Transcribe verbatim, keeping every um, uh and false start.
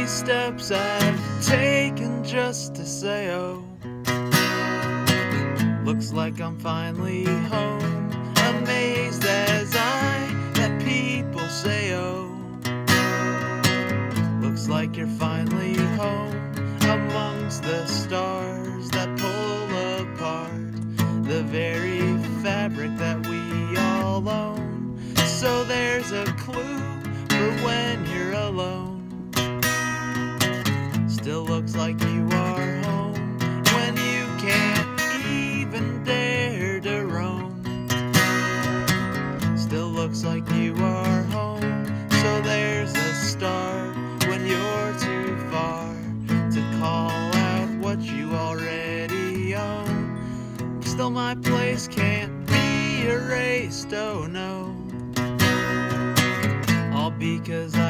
many steps I've taken just to say oh. Looks like I'm finally home, amazed as I that people say oh. Looks like you're finally home amongst the stars that pull apart the very fabric that we all own. So there's a clue for when you're alone. Still looks like you are home when you can't even dare to roam. Still looks like you are home, so there's a start when you're too far to call out what you already own. Still my place can't be erased, oh no, all because I